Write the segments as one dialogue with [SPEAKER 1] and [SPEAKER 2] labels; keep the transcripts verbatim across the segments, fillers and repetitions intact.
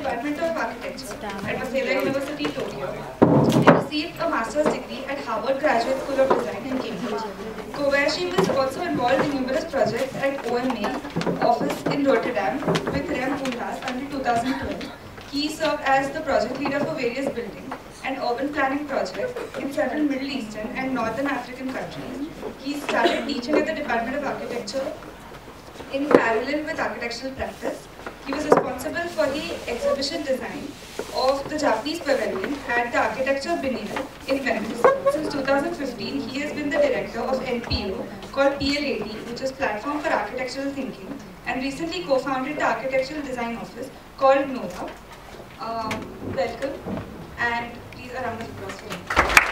[SPEAKER 1] Department of Architecture at Waseda University, Tokyo. He received a master's degree at Harvard Graduate School of Design in Cambridge. Kobayashi was also involved in numerous projects at O M A office in Rotterdam with Rem Koolhaas until two thousand twelve. He served as the project leader for various building and urban planning projects in several Middle Eastern and Northern African countries. He started teaching at the Department of Architecture in parallel with architectural practice. He was responsible for the exhibition design of the Japanese pavilion at the Architecture Biennale in Venice. Since two thousand fifteen, he has been the director of N P O called P L A D, which is Platform for Architectural Thinking, and recently co-founded the Architectural Design Office called NOVA. Um, welcome, and please a round of applause for him.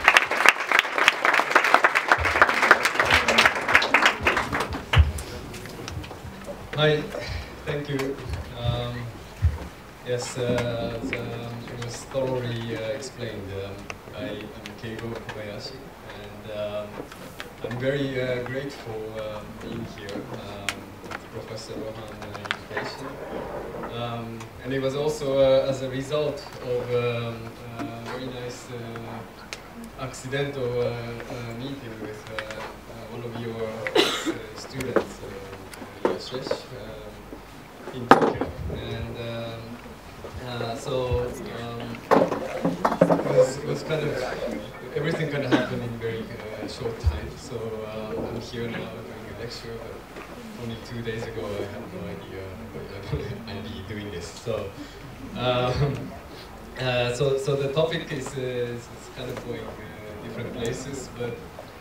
[SPEAKER 2] Hi, thank you. Um, yes, uh, as, um, it was thoroughly uh, explained. Um, I am Keigo Kobayashi, and um, I'm very uh, grateful uh, being here um, with Professor Rohan uh, Education. Um, and it was also uh, as a result of um, a very nice uh, accidental uh, uh, meeting with uh, uh, one of your uh, students. Uh, Yashish, um, in Tokyo, and um, uh, so um, it, was, it was kind of everything kind of happened in very uh, short time. So uh, I'm here now doing a lecture, but only two days ago I had no idea I'd be doing this. So um, uh, so so the topic is, uh, is, is kind of going uh, different places, but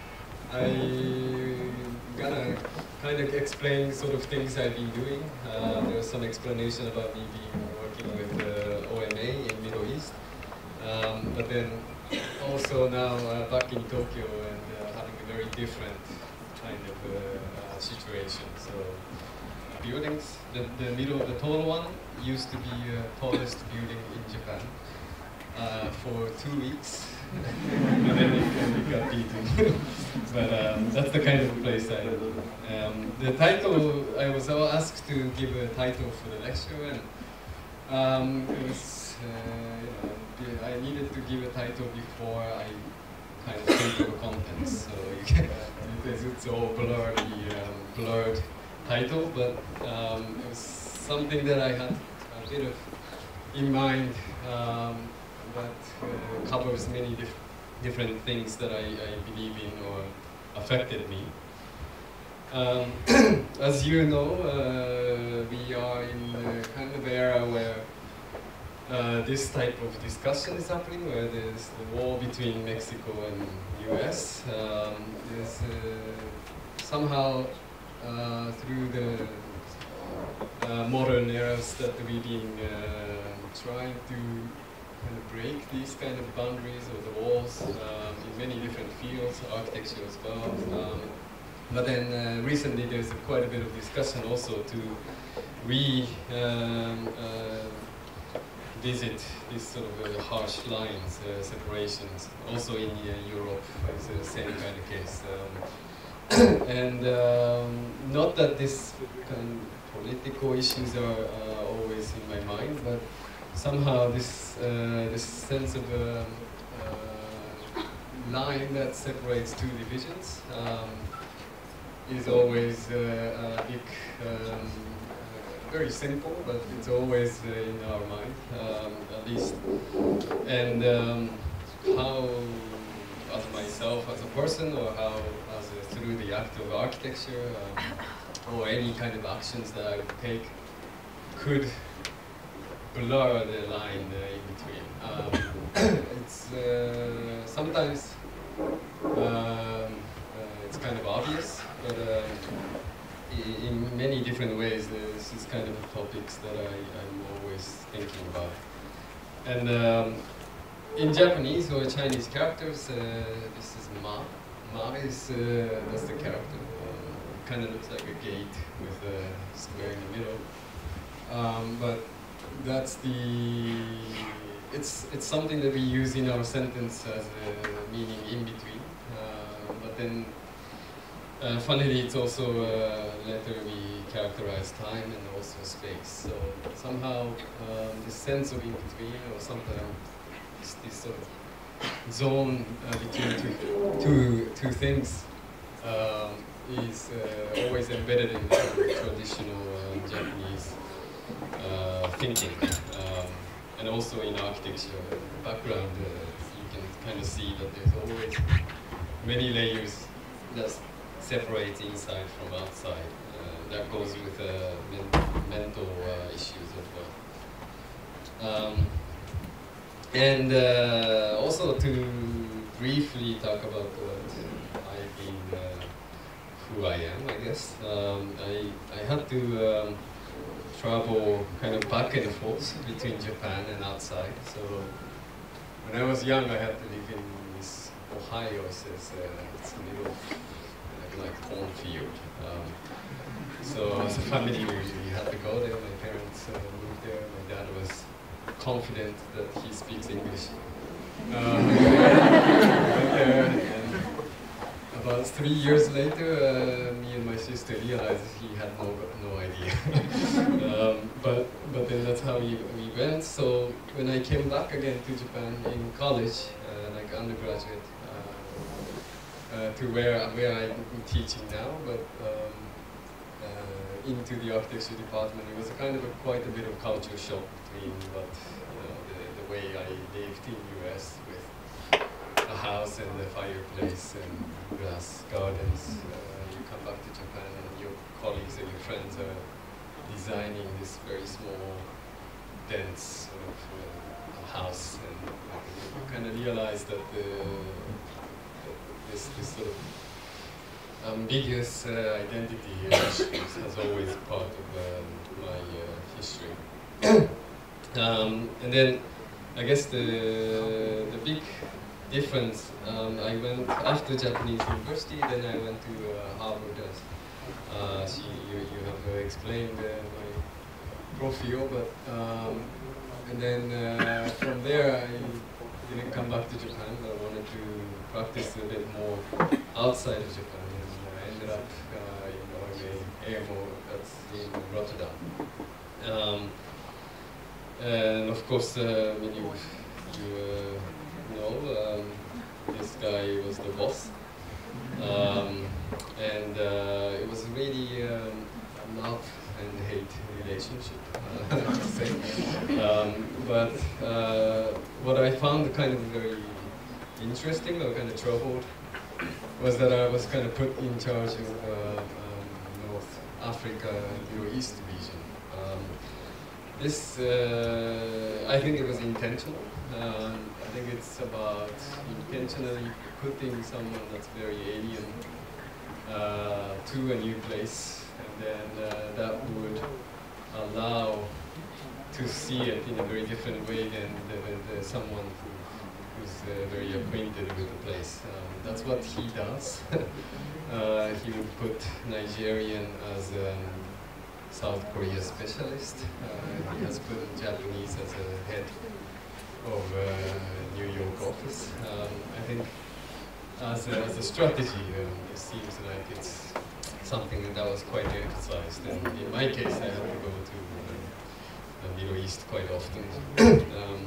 [SPEAKER 2] I gonna kind of explain sort of things I've been doing. Uh, there's some explanation about me being working with uh, O M A in Middle East, um, but then also now uh, back in Tokyo and uh, having a very different kind of uh, uh, situation. So buildings, the, the middle, the tall one used to be the uh, tallest building in Japan uh, for two weeks. And then it, it got beaten. But um, that's the kind of place I am. Um, the title, I was asked to give a title for the lecture, and um, it was, uh, you know, I needed to give a title before I kind of think of the contents. So you can, it's all blurry, um, blurred title, but um, it was something that I had a bit of in mind. Um, that uh, covers many dif different things that I, I believe in or affected me. Um, as you know, uh, we are in a kind of era where uh, this type of discussion is happening, where there's the war between Mexico and U S. Um, there's uh, somehow uh, through the uh, modern eras that we've been uh, trying to kind of break these kind of boundaries or the walls um, in many different fields, architecture as well. Um, but then uh, recently there's a, quite a bit of discussion also to re um, uh, visit these sort of uh, harsh lines, uh, separations. Also in uh, Europe it's the same kind of case. Um, and um, not that this kind of political issues are uh, always in my mind, but somehow this uh, this sense of a um, uh, line that separates two divisions um, is always uh, a big, um, uh, very simple, but it's always uh, in our mind, um, at least. And um, how, as myself as a person, or how as a, through the act of architecture, um, or any kind of actions that I would take, could blur the line uh, in between. Um, it's uh, sometimes um, uh, it's kind of obvious, but um, in many different ways, this is kind of topics that I, I'm always thinking about. And um, in Japanese or Chinese characters, uh, this is ma. Ma is uh, that's the character. Uh, kind of looks like a gate with a square in the middle. Um, but that's the, it's, it's something that we use in our sentence as a meaning in between, uh, but then uh, funnily, it's also uh, later we characterize time and also space. So somehow um, this sense of in between, or something, this, this sort of zone uh, between two, two, two things, um, is uh, always embedded in the traditional uh, Japanese uh, thinking, um, and also in architecture background. Uh, you can kind of see that there's always many layers that separate inside from outside. Uh, that goes with uh, men mental uh, issues as well. Um, and uh, also to briefly talk about what I've been, uh, who I am, I guess. Um, I, I had to um, travel kind of back and forth between Japan and outside. So when I was young, I had to live in this Ohio, so it's, uh, it's a little like, like cornfield. Um, so as a family, we, we had to go there. My parents uh, moved there. My dad was confident that he speaks English. Uh, and, and about three years later, uh, me and my sister realized he had no no idea. um, but but then that's how we, we went. So when I came back again to Japan in college, uh, like undergraduate, uh, uh, to where where I'm teaching now, but um, uh, into the architecture department, it was a kind of a, quite a bit of culture shock between what you know the, the way I lived in U S with a house and a fireplace and grass gardens. Uh, you come back to Japan and your colleagues and your friends are designing this very small, dense sort of uh, house, and uh, you kind of realize that the, this, this sort of ambiguous uh, identity issues has always part of um, my uh, history. um, and then I guess the the big difference, um, I went after Japanese university, then I went to uh, Harvard, as uh, she, you, you have uh, explained uh, my profile, but um, and then uh, from there I didn't come back to Japan, but I wanted to practice a bit more outside of Japan, and I ended up uh, in O M A, A M O, that's in Rotterdam. Um, and of course, uh, when you, you uh, No, um, this guy was the boss, um, and uh, it was really um, a love and hate relationship, uh, I would say. Um, but uh, what I found kind of very interesting, or kind of troubled, was that I was kind of put in charge of uh, um, North Africa and Middle East region. Um, this, uh, I think it was intentional. Um, I think it's about intentionally putting someone that's very alien uh, to a new place, and then uh, that would allow to see it in a very different way than the, the, the someone who, who's uh, very acquainted with the place. Um, that's what he does. uh, he would put Nigerian as a South Korea specialist. Uh, he has put Japanese as a head of uh, New York office. Um, I think as a, as a strategy, um, it seems like it's something that was quite emphasized. And in my case, I had to go to uh, the Middle East quite often. um,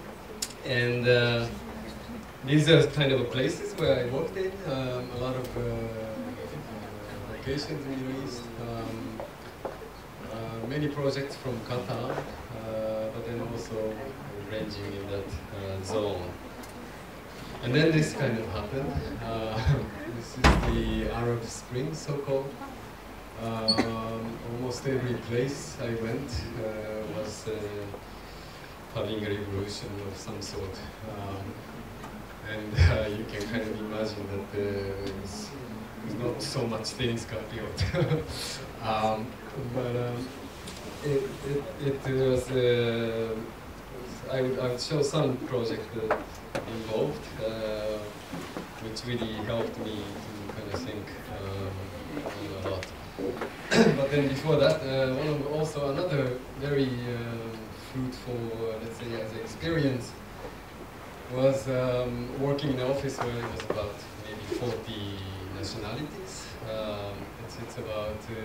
[SPEAKER 2] and uh, these are kind of places where I worked in, um, a lot of uh, locations in the Middle East. Um, uh, many projects from Qatar, uh, but then also ranging in that uh, zone. And then this kind of happened. Uh, this is the Arab Spring, so-called. Um, almost every place I went uh, was uh, having a revolution of some sort. Um, and uh, you can kind of imagine that there's, there's not so much things got built. um, but um, it, it, it was uh, I would, I would show some project uh, involved, uh, which really helped me to kind of think um, a lot. But then before that, uh, one of also another very uh, fruitful, uh, let's say, as an experience was um, working in an office where it was about maybe forty nationalities. Um, it's, it's about uh,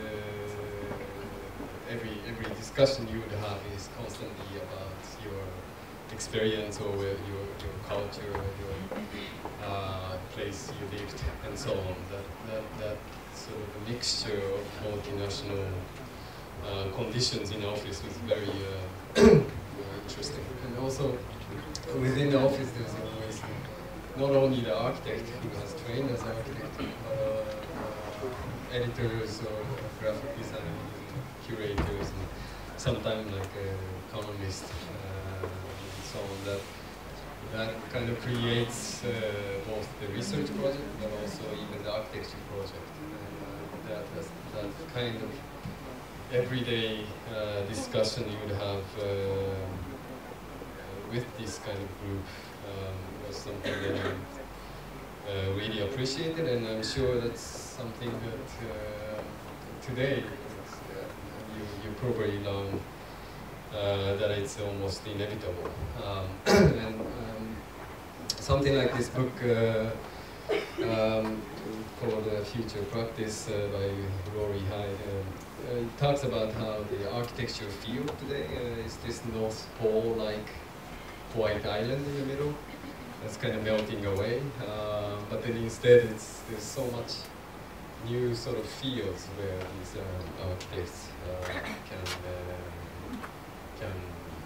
[SPEAKER 2] every every discussion you would have is constantly about your experience or your your culture, your uh, place you lived, and so on. That that that sort of a mixture of multinational uh, conditions in office was very uh, very interesting. And also within the office, there's always not only the architect who has trained as an architect, but uh, uh, editors or graphic designers, and curators, and sometimes like uh, economists, uh, and so on. That that kind of creates uh, both the research project, but also even the architecture project. And, uh, that that that kind of everyday uh, discussion you would have uh, with this kind of group um, was something that I uh, really appreciated, and I'm sure that's something that uh, today uh, you, you probably learn uh, that it's almost inevitable. Um, and um, something like this book uh, um, called uh, Future Practice uh, by Rory Hyde, um, uh, it talks about how the architecture field today uh, is this North Pole-like white island in the middle that's kind of melting away, uh, but then instead it's there's so much new sort of fields where these uh, architects uh, can uh, can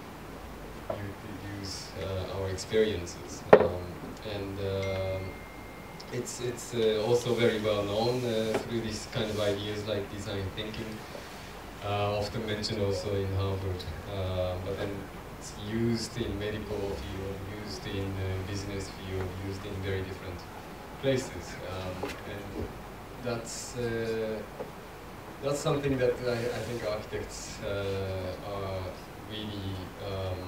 [SPEAKER 2] use uh, our experiences, um, and um, it's it's uh, also very well known uh, through these kind of ideas like design thinking, uh, often mentioned also in Harvard, uh, but then it's used in medical field, used in uh, business field, used in very different places, um, and that's uh, that's something that I, I think architects uh, are really. Um,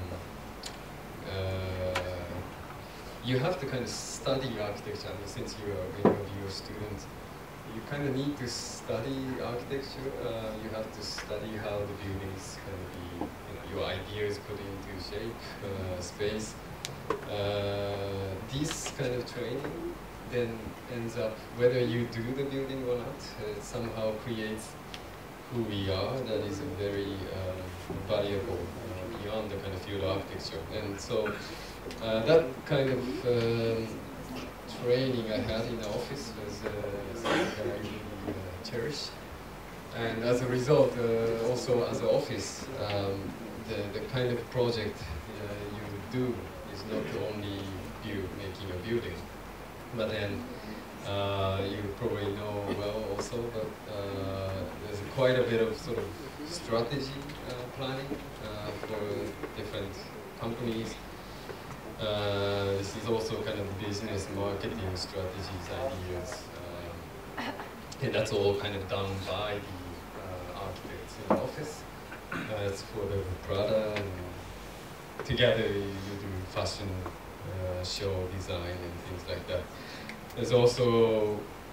[SPEAKER 2] uh, you have to kind of study architecture. I mean, since you are many of you are students, you kind of need to study architecture. Uh, you have to study how the buildings can be, you know, your ideas put into shape, uh, space. Uh, this kind of training then ends up, whether you do the building or not, it somehow creates who we are. That is a very um, valuable uh, beyond the kind of field of architecture. And so uh, that kind of um, training I had in the office was uh, something that I really uh, cherish. And as a result, uh, also as an office, um, the, the kind of project uh, you would do is not only you making a building, but then uh, you probably know well also, but uh, there's quite a bit of sort of strategy uh, planning uh, for different companies. Uh, this is also kind of business marketing strategies, ideas, um, and that's all kind of done by the uh, architects in the office. Uh, it's for the Prada, and together you, you do fashion uh, show design and things like that. There's also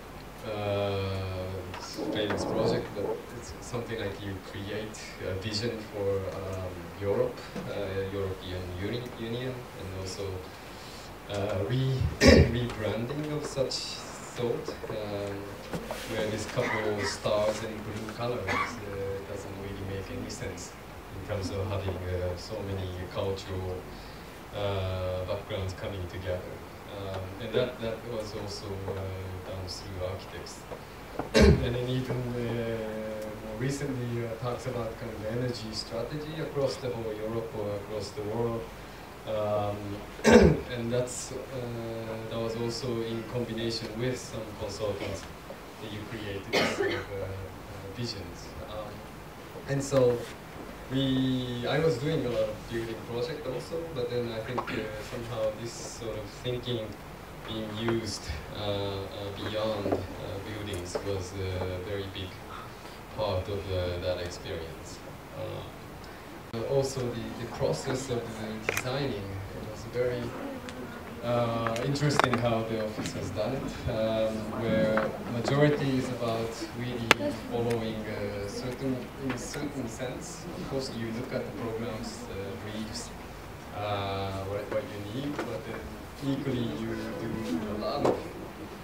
[SPEAKER 2] uh, famous project, but it's something like you create a vision for um, Europe, uh, European Uni Union, and also uh, re rebranding of such sort, um, where this couple stars and blue colors uh, doesn't really make any sense in terms of having uh, so many cultural uh, backgrounds coming together. Um, and that, that was also uh, done through architects. And then even uh, more recently uh, talks about kind of energy strategy across the whole Europe or across the world. Um, and that's, uh, that was also in combination with some consultants that you created these sort of uh, uh, visions. Um, and so we, I was doing a lot of building project also, but then I think uh, somehow this sort of thinking being used uh, uh, beyond uh, buildings was a very big part of uh, that experience. Uh, also the, the process of the designing, it was very uh, interesting how the office has done it, um, where majority is about really following a certain, in a certain sense. Of course, you look at the programs, the briefs, uh, what, what you need, but then equally you do a lot of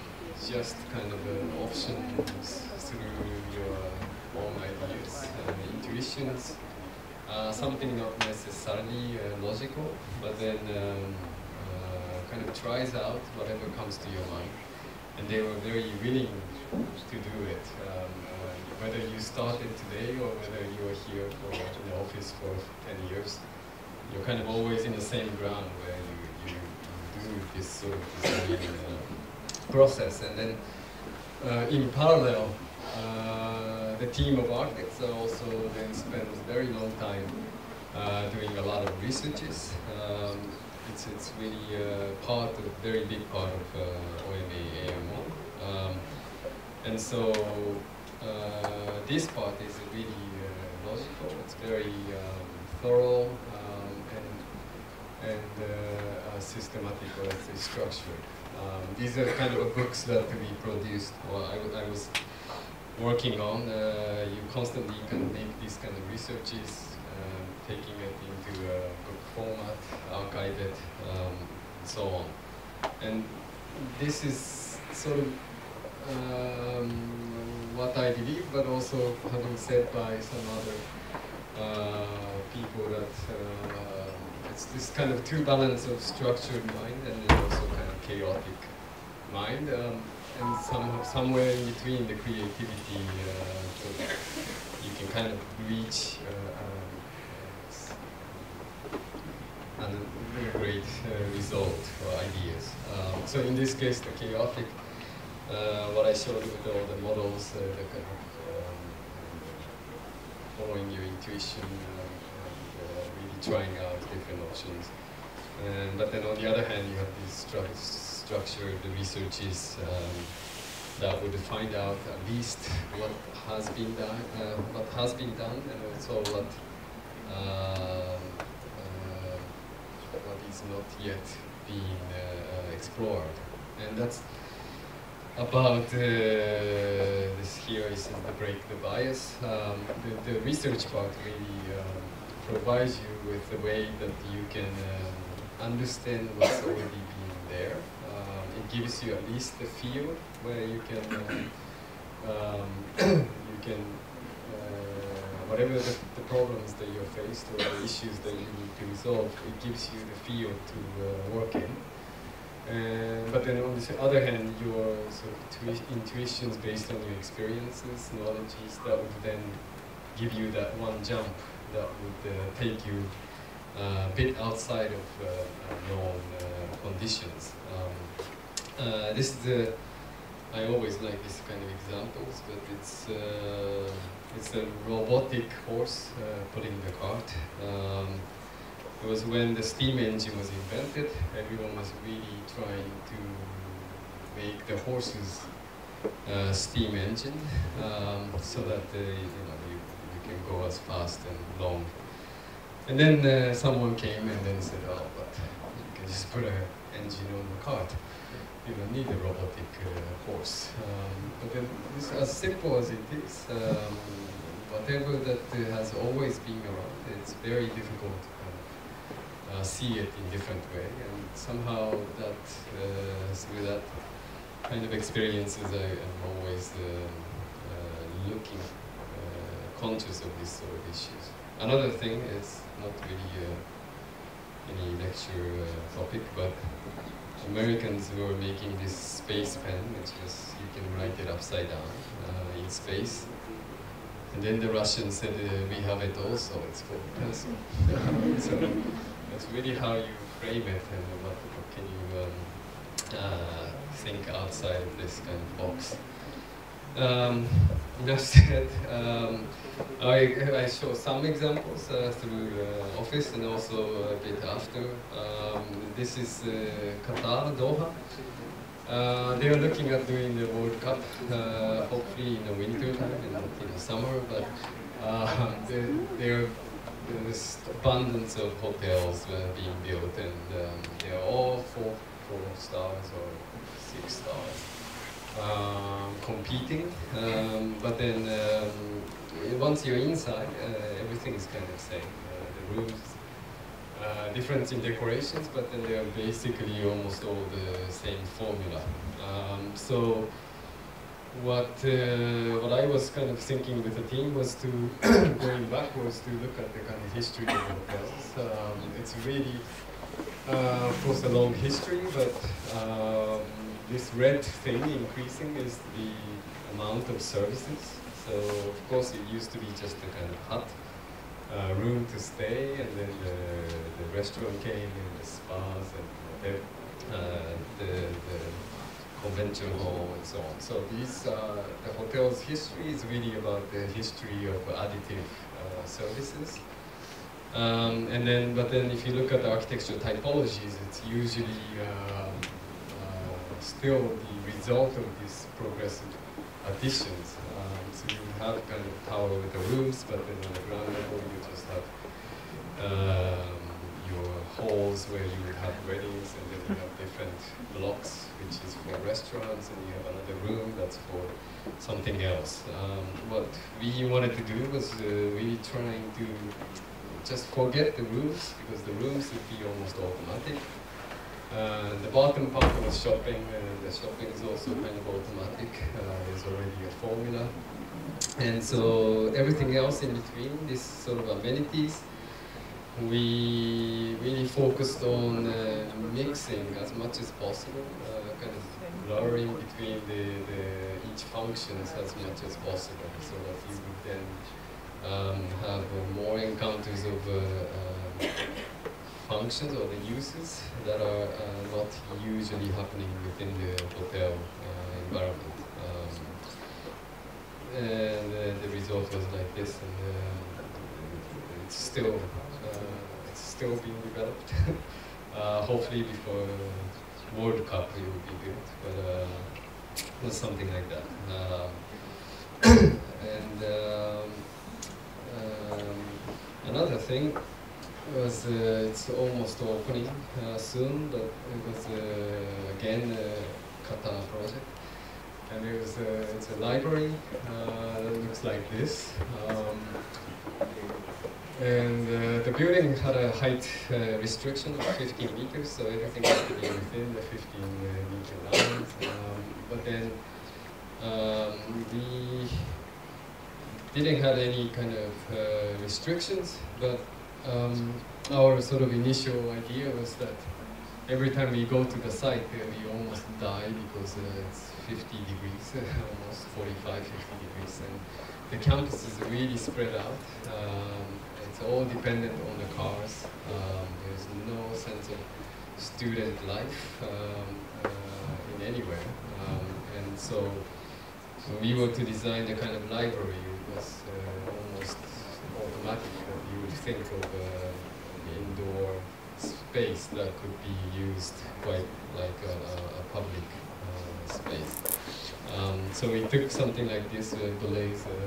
[SPEAKER 2] just kind of an option through your own ideas and intuitions. Uh, something not necessarily uh, logical, but then um, uh, kind of tries out whatever comes to your mind. And they were very willing to do it. Um, uh, whether you started today or whether you are here for, in the office for ten years, you're kind of always in the same ground where you, you, you do this sort of design uh, process. And then uh, in parallel, uh, the team of architects also then spends a very long time uh, doing a lot of researches. Um, it's, it's really uh, part of, very big part of uh, O M A A M O. Um, and so uh, this part is really uh, logical, it's very um, thorough um, and, and uh, uh, systematic, or let's say structured. Um, these are kind of books that we produced, or I, I was working on. Uh, you constantly can make these kind of researches, um, taking it into a book format, archive it, um, and so on. And this is sort of um, what I believe, but also having said by some other uh, people that uh, it's this kind of two balance of structured mind and then also kind of chaotic mind. Um, And some, somewhere in between the creativity, uh, so you can kind of reach uh, um, a great uh, result or ideas. Um, so in this case, the chaotic, uh, what I showed with all the models, uh, the kind of um, following your intuition uh, and uh, really trying out different options. And, but then on the other hand, you have these structures. Structure the researches um, that would find out at least what has been done, uh, what has been done, and also what uh, uh, what is not yet being uh, explored. And that's about uh, this here is the break the bias. Um, the, the research part really um, provides you with a way that you can um, understand what's already been there. It gives you at least a field where you can, uh, um, you can, uh, whatever the, the problems that you're faced or the issues that you need to resolve, it gives you the field to uh, work in. Uh, but then on the other hand, your sort of intuitions based on your experiences, knowledges, that would then give you that one jump that would uh, take you uh, a bit outside of uh, known uh, conditions. Um, Uh, this is the, I always like this kind of examples, but it's uh, it's a robotic horse uh, pulling the cart. Um, it was when the steam engine was invented, everyone was really trying to make the horses uh, steam engine, um, so that they, you know, you, you can go as fast and long. And then uh, someone came and then said, oh, but you can just put an engine on the cart. You don't need a robotic uh, horse. Um, but then, this, as simple as it is, um, whatever that uh, has always been around, it's very difficult to kind of, uh, see it in different way. And somehow that, uh, through that kind of experiences, I am always uh, uh, looking, uh, conscious of these sort of issues. Another thing is not really uh, any lecture uh, topic, but Americans were making this space pen, which is, you can write it upside down uh, in space. And then the Russians said, uh, we have it also, it's called pencil. So that's really how you frame it, and what, what can you um, uh, think outside of this kind of box. Um, that said, um, I, I show some examples uh, through uh, Office and also a bit after. Um, this is uh, Qatar, Doha. Uh, they are looking at doing the World Cup, uh, hopefully in the winter time and not in the summer, but uh, there, there, there's abundance of hotels uh, being built, and um, they are all four, four stars or six stars. Um, competing, um, but then um, once you're inside, uh, everything is kind of the same. Uh, the rooms uh, difference in decorations, but then they are basically almost all the same formula. Um, so what uh, what I was kind of thinking with the team was to going backwards to look at the kind of history of hotels. Um, it's really, uh, of course, a long history, but um, this red thing increasing is the amount of services. So of course it used to be just a kind of hut, uh, room to stay, and then the, the restaurant came, and the spas, and the, uh, the, the convention hall, and so on. So these, uh, the hotel's history is really about the history of additive uh, services. Um, and then, but then if you look at the architectural typologies, it's usually um, uh, still the result of these progressive additions. Um, so you have kind of tower with the roofs, but then on the ground level you just have um, your halls where you would have weddings, and then you have different blocks, which is for restaurants, and you have another room that's for something else. Um, what we wanted to do was uh, really trying to just forget the rooms, because the rooms would be almost automatic. Uh, the bottom part was shopping, and the shopping is also kind of automatic. Uh, there's already a formula. And so everything else in between, this sort of amenities, we really focused on uh, mixing as much as possible, uh, kind of blurring between the, the each functions as much as possible, so that you would then um, have uh, more encounters of uh, uh, functions or the uses that are uh, not usually happening within the hotel uh, environment. Um, and uh, the result was like this, and uh, it's still uh, it's still being developed. uh, hopefully before uh, World Cup it will be built, but uh, it was something like that. Um, and um, um, another thing was uh, it's almost opening uh, soon, but it was uh, again a Qatar project, and it was uh, it's a library uh, that looks like this, um, and uh, the building had a height uh, restriction of fifteen meters, so everything had to be within the fifteen meter lines. Um, but then um, we didn't have any kind of uh, restrictions, but Um, our sort of initial idea was that every time we go to the site, uh, we almost die because uh, it's fifty degrees, almost forty-five, fifty degrees, and the campus is really spread out. Um, it's all dependent on the cars. Um, there's no sense of student life um, uh, in anywhere, um, and so when we were to design the kind of library, it was uh, almost automatic that you would think of uh, an indoor space that could be used quite like a, a public uh, space. Um, so we took something like this, uh, Delays uh,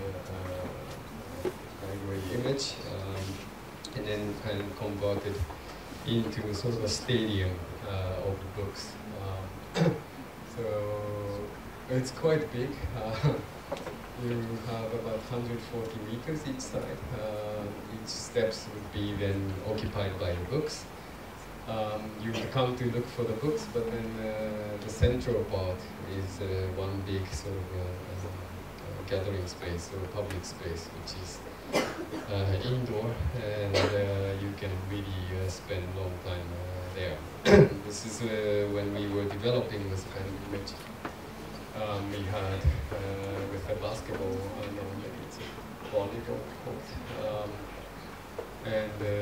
[SPEAKER 2] uh, library image, um, and then kind of converted into sort of a stadium uh, of books. Um, so it's quite big. Uh, You have about one hundred forty meters each side. Uh, each steps would be then occupied by books. Um, you would come to look for the books, but then uh, the central part is uh, one big sort of uh, uh, gathering space or public space, which is uh, indoor, and uh, you can really uh, spend a long time uh, there. This is uh, when we were developing this kind of image. Um, we had uh, with the basketball, I don't know, maybe it's a volleyball court, um, and uh,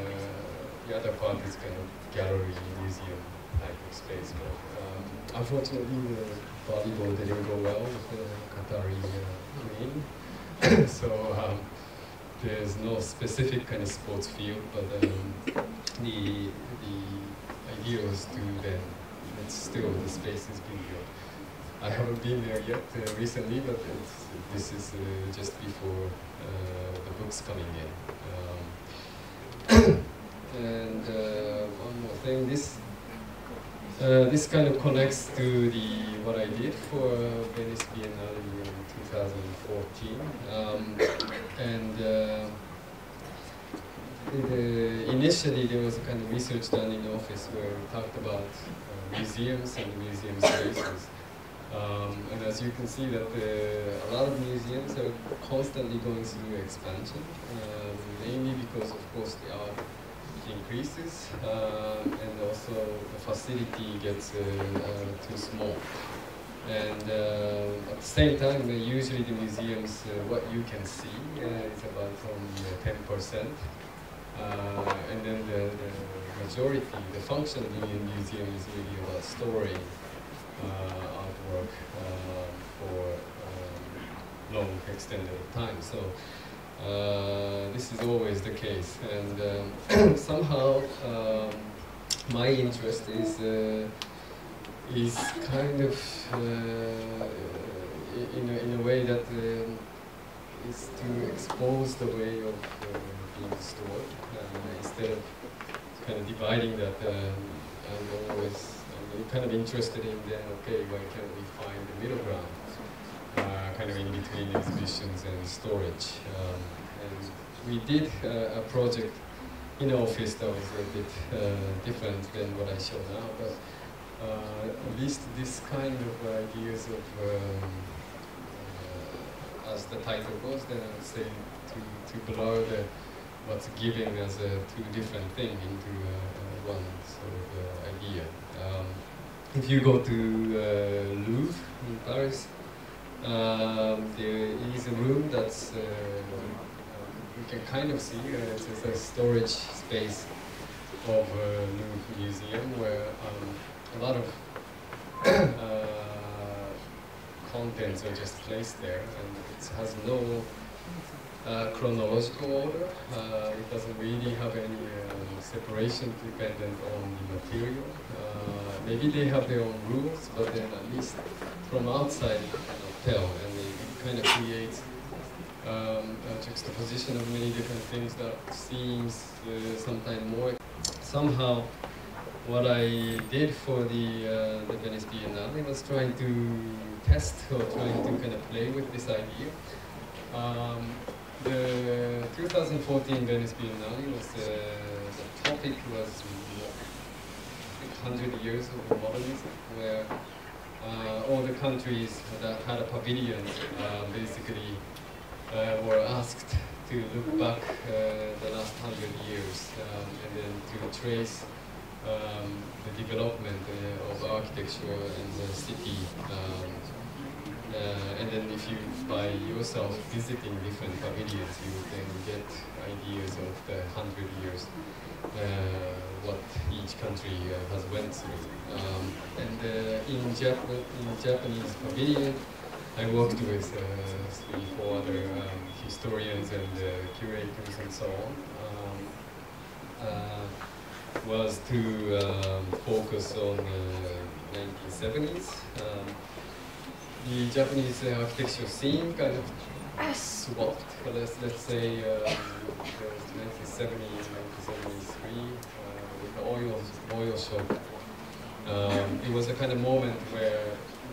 [SPEAKER 2] the other part is kind of gallery, museum type of space. But um, unfortunately, the volleyball didn't go well with the Qatari uh, rain, so um, there's no specific kind of sports field. But um, the the idea was to then it's still the space is being built. I haven't been there yet uh, recently, but it's, this is uh, just before uh, the books coming in. Um, and uh, one more thing, this uh, this kind of connects to the what I did for Venice Biennale in two thousand fourteen, um, and uh, the, initially there was a kind of research done in the office where we talked about uh, museums and museum spaces. Um, and as you can see that the, a lot of museums are constantly going through expansion, um, mainly because of course the art increases uh, and also the facility gets uh, uh, too small. And uh, at the same time, uh, usually the museums, uh, what you can see uh, is about only ten percent. Uh, and then the, the majority, the function of the museum is really about storing uh, artwork uh, for um, long extended time. So uh, this is always the case. And um, somehow um, my interest is uh, is kind of uh, in, a, in a way that um, is to expose the way of uh, being stored uh, instead of kind of dividing that. Um, I'm always I'm kind of interested in then, okay, why can't we find the middle ground, uh, kind of in between exhibitions and storage. Um, and we did uh, a project in the office that was a bit uh, different than what I show now, but Uh, at least this kind of ideas of, um, uh, as the title goes, then I would say to, to blur the, what's giving as a two different thing into uh, uh, one sort of uh, idea. Um, if you go to uh, Louvre in Paris, um, there is a room that's, uh, you can kind of see, uh, it's, it's a storage space of uh, Louvre Museum where um, a lot of uh, contents are just placed there, and it has no uh, chronological order. Uh, it doesn't really have any um, separation dependent on the material. Uh, maybe they have their own rules, but then at least from outside you cannot tell, and it, it kind of creates um, a juxtaposition of many different things that seems uh, sometimes more somehow. What I did for the, uh, the Venice Biennale was trying to test or trying to kind of play with this idea. Um, the two thousand fourteen Venice Biennale was, uh, the topic was one hundred years of modernism, where uh, all the countries that had a pavilion uh, basically uh, were asked to look back uh, the last hundred years um, and then to trace Um, the development uh, of architecture in the city, um, uh, and then if you, by yourself visiting different pavilions, you then get ideas of the hundred years, uh, what each country uh, has went through. Um, and uh, in, Jap in Japanese pavilion, I worked with uh, three, four other um, historians and uh, curators and so on. Um, uh, was to um, focus on the nineteen seventies. Um, the Japanese uh, architecture scene kind of swapped, let's, let's say, um, nineteen seventy, nineteen seventy-three, uh, with the oil, oil shock. Um, it was a kind of moment where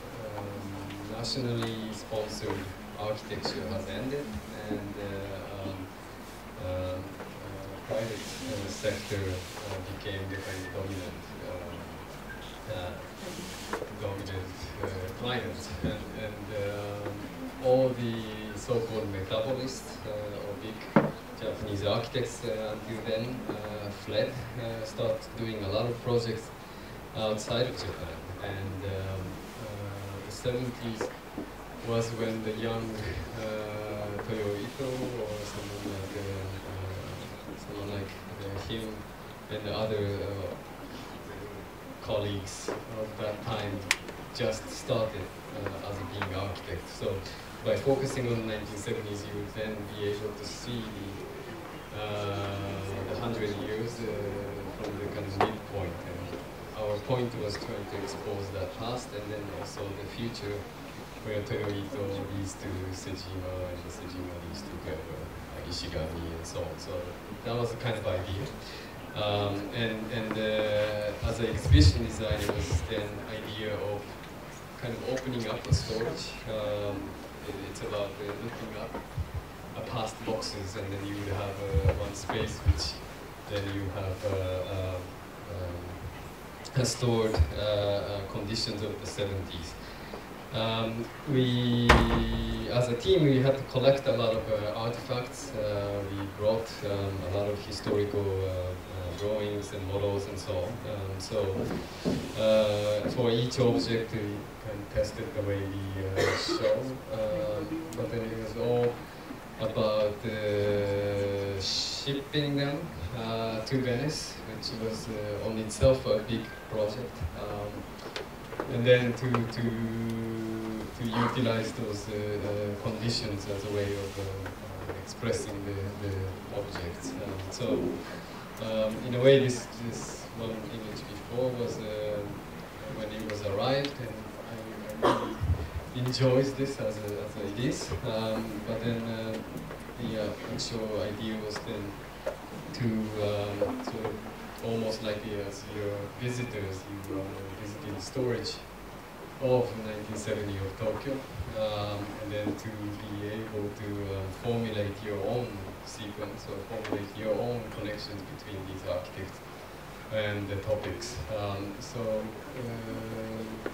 [SPEAKER 2] um, nationally sponsored architecture has ended, and uh, um, um, private uh, sector uh, became the kind of dominant, uh, uh, dominant uh, client, and, and um, all the so-called metabolists uh, or big Japanese architects uh, until then uh, fled, uh, started doing a lot of projects outside of Japan, and um, uh, the seventies was when the young uh, Toyo Ito or someone like uh, someone like uh, him and the other uh, colleagues of that time just started uh, as a being architect. So by focusing on the nineteen seventies, you would then be able to see the, uh, the hundred years uh, from the kind of midpoint. And our point was trying to expose that past and then also the future, where Toyo Ito leads to Sejima and Sejima leads to uh, Ishigami and so on. So that was the kind of idea. Um, and and uh, as an exhibition design, it was then idea of kind of opening up the storage. Um, it, it's about uh, looking up uh, past boxes, and then you would have uh, one space which then you have uh, uh, um, stored uh, uh, conditions of the seventies. Um, we, as a team, we had to collect a lot of uh, artifacts. Uh, we brought um, a lot of historical uh, uh, drawings and models and so on. Um, so uh, for each object, we kind of tested the way we uh, show. Uh, but then it was all about uh, shipping them uh, to Venice, which was uh, on itself a big project. Um, and then to to to utilize those uh, uh, conditions as a way of uh, uh, expressing the, the objects. Um, so um, in a way, this this one image before was uh, when it was arrived, and I, I really enjoys this as, a, as a it is. Um, but then uh, the uh, actual idea was then to um, sort of almost like uh, as your visitors, you uh, visited the storage of nineteen seventy of Tokyo, um, and then to be able to uh, formulate your own sequence or formulate your own connections between these architects and the topics. Um, so uh,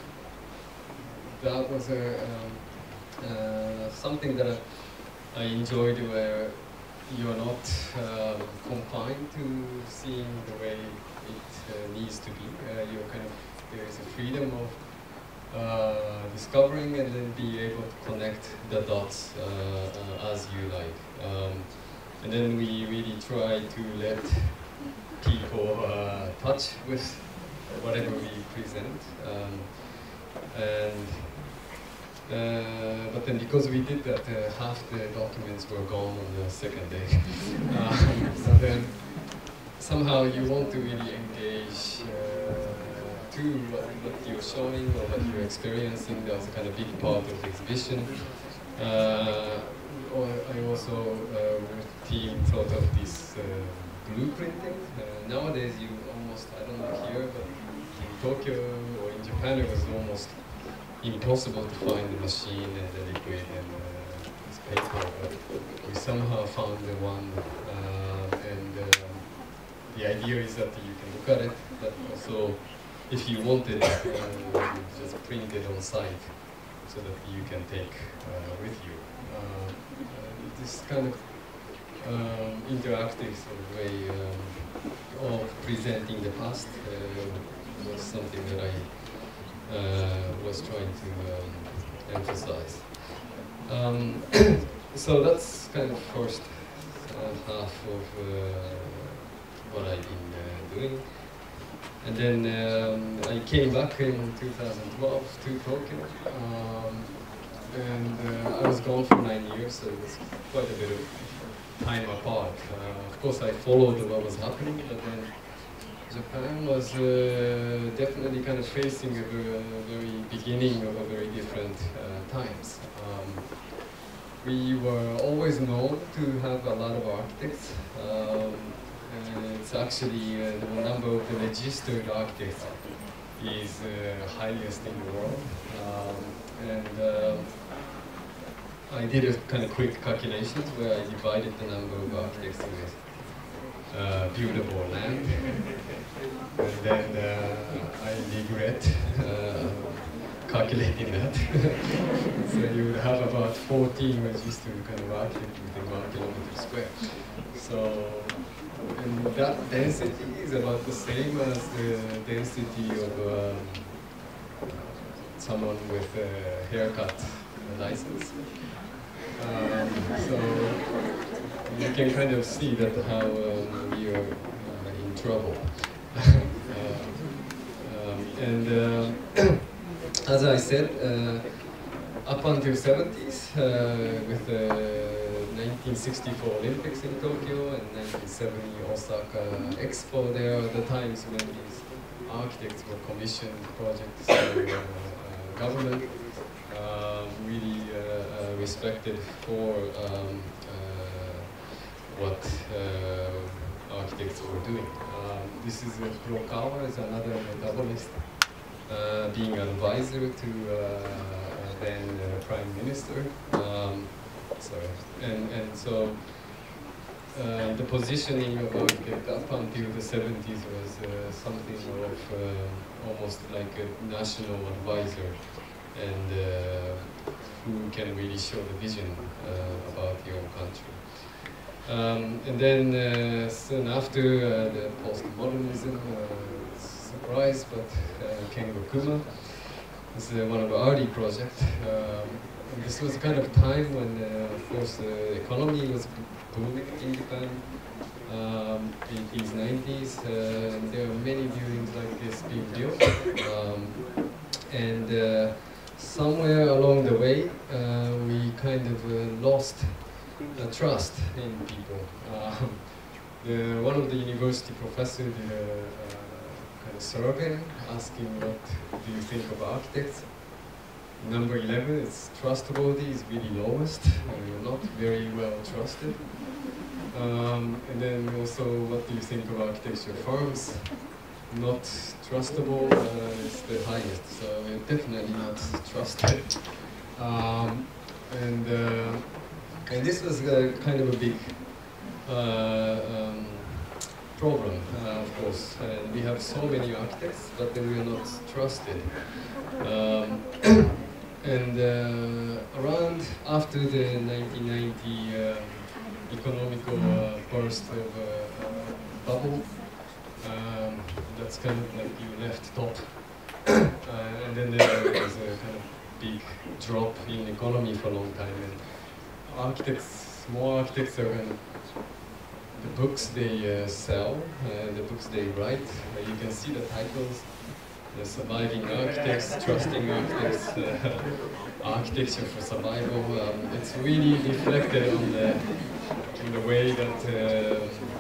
[SPEAKER 2] that was a, um, uh, something that I, I enjoyed, where you're not uh, confined to seeing the way it uh, needs to be. Uh, you're kind of, there is a freedom of uh, discovering and then be able to connect the dots uh, uh, as you like. Um, and then we really try to let people uh, touch with whatever we present. Um, and Uh, but then because we did that, uh, half the documents were gone on the second day. um, so then somehow you want to really engage uh, to what, what you're showing or what you're experiencing. That's a kind of big part of the exhibition. Uh, or I also, uh, with the team, thought of this uh, blueprinting. Uh, nowadays you almost, I don't know here, but in Tokyo or in Japan it was almost impossible to find the machine and the liquid and uh, this paper, but we somehow found the one, uh, and uh, the idea is that you can look at it, but also if you want it, uh, you just print it on site so that you can take uh, with you. Uh, uh, this kind of um, interactive sort of way um, of presenting the past uh, was something that I Uh, was trying to um, emphasize. Um, so that's kind of first uh, half of uh, what I've been uh, doing. And then um, I came back in two thousand twelve to Tokyo. Um, and uh, I was gone for nine years, so it was quite a bit of time apart. Uh, of course I followed what was happening, but then Japan was uh, definitely kind of facing a very, very beginning of a very different uh, times. Um, we were always known to have a lot of architects. Um, and it's actually uh, the number of the registered architects is uh, highest in the world. Um, and uh, I did a kind of quick calculations where I divided the number of architects with uh, buildable land. And then uh, I regret uh, calculating that. So you would have about fourteen registered kind of architects within one kilometer square. So, and that density is about the same as the density of um, someone with a haircut license. Um, so you can kind of see that how um, we are uh, in trouble. uh, um, and uh, as I said, uh, up until seventies, uh, with the nineteen sixty-four Olympics in Tokyo and nineteen seventy Osaka Expo, there are the times when these architects were commissioned projects by the uh, government, uh, really uh, uh, respected for um, uh, what uh, architects were doing. Um, this is uh, Kurokawa, is another metabolist, uh, being an advisor to uh, then uh, Prime Minister. Um, sorry, and and so uh, the positioning of architect up until the seventies was uh, something of uh, almost like a national advisor, and uh, who can really show the vision uh, about your country. Um, and then uh, soon after, uh, the postmodernism, uh, surprise, but uh, Kengo Kuma is uh, one of our early projects. Um, and this was a kind of time when, uh, of course, the economy was booming in Japan, um, eighties, nineties, uh, and there are many buildings like this being built. Um, and uh, somewhere along the way, uh, we kind of uh, lost uh, trust in people. Um, the, one of the university professors did a, a kind of survey asking what do you think of architects. Number eleven is trustworthy, is really lowest, uh, not very well trusted. Um, and then also, what do you think of architecture firms? Not trustable uh, is the highest, so definitely not trusted. Um, and uh, and this was uh, kind of a big uh, um, problem, uh, of course. And we have so many architects, but then we are not trusted. Um, and uh, around after the nineteen ninety uh, economical uh, burst of uh, uh, bubble. Um, that's kind of like you left top, uh, and then there was a kind of big drop in economy for a long time. And architects, more architects are kind of, the books they uh, sell, uh, the books they write. Uh, you can see the titles: the surviving architects, trusting architects, uh, architecture for survival. Um, it's really reflected on the in the way that. Uh,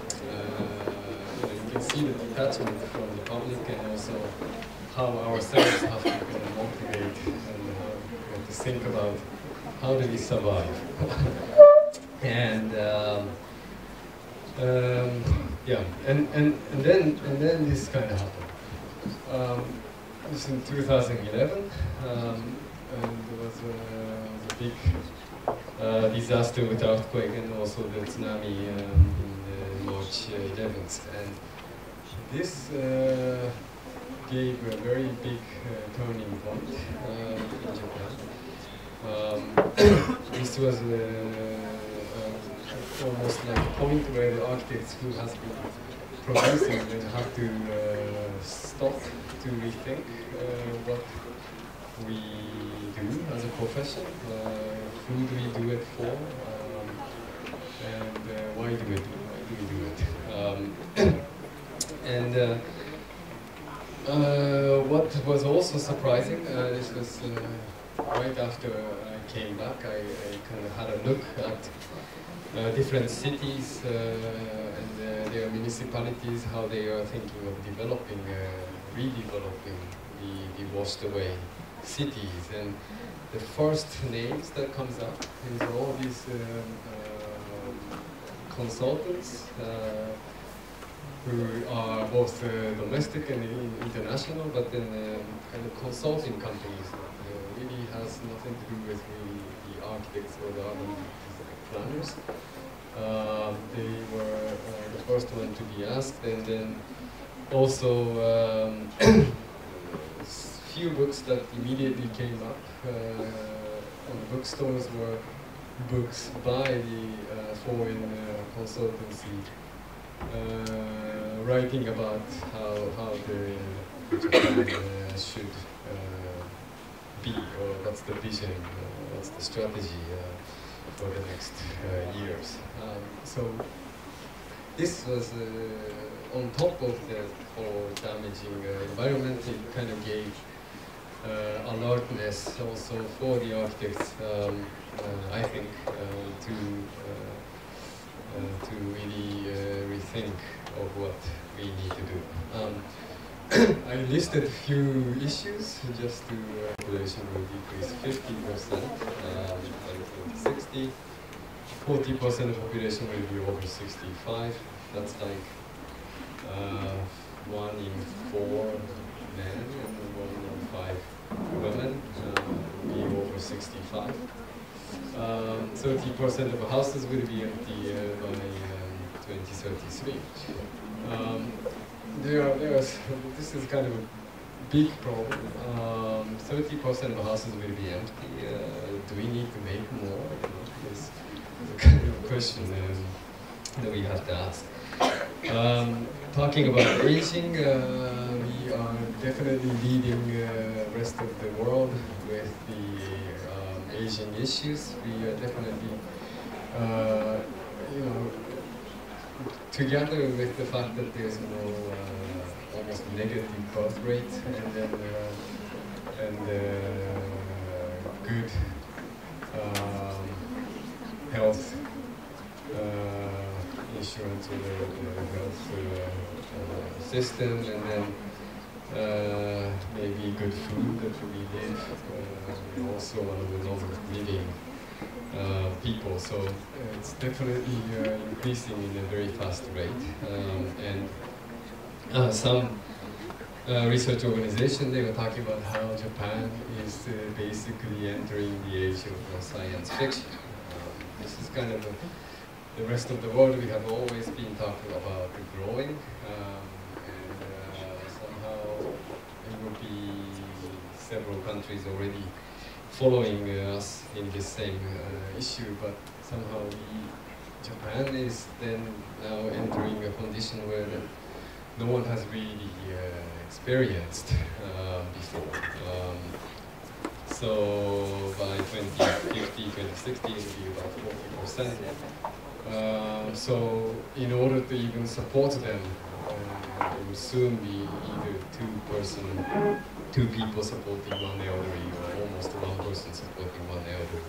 [SPEAKER 2] You can see the detachment from the public, and also how ourselves have to kind of motivate and how we have to think about how do we survive. and um, um, yeah, and, and and then and then this kind of happened. Um, this in two thousand eleven, um, and there was a, was a big uh, disaster with earthquake and also the tsunami um, in uh, March eleventh. And this uh, gave a very big uh, turning point uh, in Japan. Um, this was uh, uh, almost like a point where the architects who has been producing will have to uh, stop to rethink uh, what we do as a profession, uh, who do we do it for, um, and uh, why do we do, why do, we do it. Um, And uh, uh, what was also surprising, uh, this was uh, right after I came back, I, I kind of had a look at uh, different cities uh, and uh, their municipalities, how they are thinking of developing, uh, redeveloping the, the washed away cities. And the first names that comes up is all these um, uh, consultants, uh, who are both uh, domestic and international, but then um, kind of consulting companies that uh, really has nothing to do with the, the architects or the urban planners. Uh, they were uh, the first one to be asked, and then also um, few books that immediately came up uh, on the bookstores were books by the uh, foreign uh, consultancy. Uh, writing about how, how the Japan uh, should uh, be, or what's the vision, uh, what's the strategy uh, for the next uh, years. Um, so this was uh, on top of the whole damaging uh, environment. It kind of gave uh, alertness also for the architects, um, uh, I think, uh, to uh, Uh, to really uh, rethink of what we need to do. Um, I listed a few issues just to uh, population will decrease fifty percent um, by twenty sixty. forty percent of population will be over sixty-five. That's like uh, one in four men and one in five women uh, will be over sixty-five. thirty percent um, of houses will be empty uh, by um, twenty thirty-three. Um, there are, there are, this is kind of a big problem. Um, thirty percent of houses will be empty. Uh, do we need to make more? This is the kind of question um, that we have to ask. Um, talking about aging, uh, we are definitely leading the uh, rest of the world with the um, aging issues. We are definitely, uh, you know, together with the fact that there's no uh, almost negative birth rate, and then uh, and uh, good um, health uh, insurance or the, the health uh, uh, system, and then uh, maybe good food that we live, uh, and also one of the longer living Uh, people, so uh, it's definitely uh, increasing in a very fast rate. Um, and uh, some uh, research organization, they were talking about how Japan is uh, basically entering the age of uh, science fiction. Um, this is kind of a, the rest of the world. We have always been talking about the growing, um, and uh, somehow there will be several countries already following uh, us in this same uh, issue, but somehow we, Japan is then now entering a condition where no one has really uh, experienced uh, before. Um, so by twenty fifty, twenty sixty, it will be about forty percent. Uh, so in order to even support them, uh, it will soon be either two person, two people supporting one elderly, or almost one person supporting one elderly,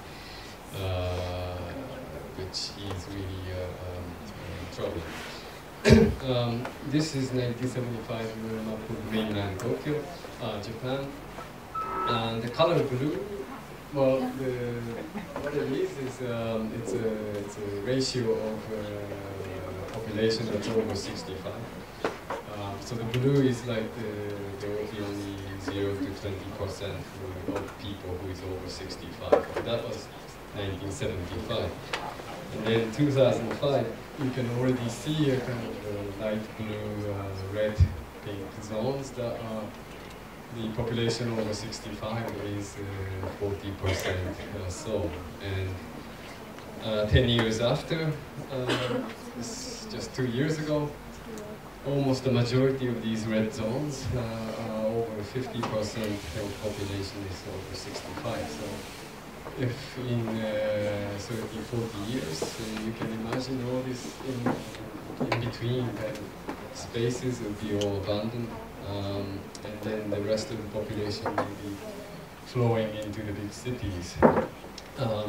[SPEAKER 2] uh, which is really uh, um, troubling. um, this is nineteen seventy-five map of mainland Tokyo, uh, Japan. And the color blue, well, the, what it is is um, it's a it's a ratio of uh, population that's over sixty-five. Uh, so the blue is like the, there will be only zero to twenty percent of people who is over sixty-five. That was nineteen seventy-five. And then two thousand five, you can already see a kind of uh, light blue, uh, red, pink zones that are the population over sixty-five is uh, forty percent or so. And uh, ten years after, uh, this, just two years ago, almost the majority of these red zones uh, are over fifty percent of population is over sixty-five. So if in uh, thirty, forty years, uh, you can imagine all this in, in between kind of spaces will be all abandoned, um, and then the rest of the population will be flowing into the big cities. Um,